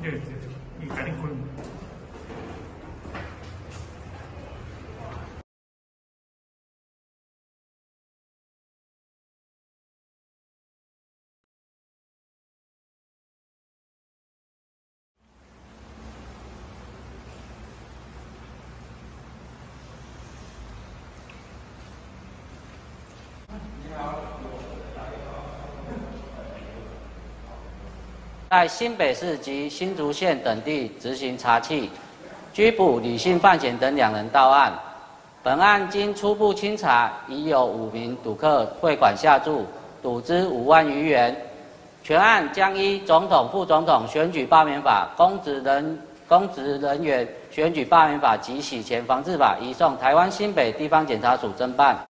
对，伊甲你困。 在新北市及新竹县等地执行查缉，拘捕李姓范闲等2人到案。本案经初步清查，已有5名赌客汇款下注，赌资5万余元。全案将依总统、副总统选举罢免法、公职人员选举罢免法及洗钱防治法移送台湾新北地方检察署侦办。